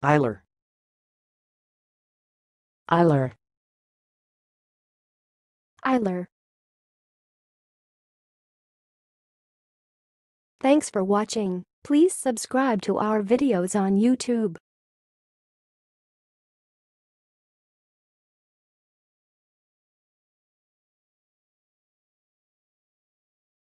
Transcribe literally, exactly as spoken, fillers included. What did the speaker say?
iler, iler, iler. Thanks for watching. Please subscribe to our videos on YouTube.